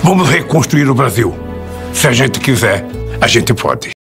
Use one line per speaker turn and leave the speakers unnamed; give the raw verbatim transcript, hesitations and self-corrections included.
Vamos reconstruir o Brasil. Se a gente quiser, a gente pode.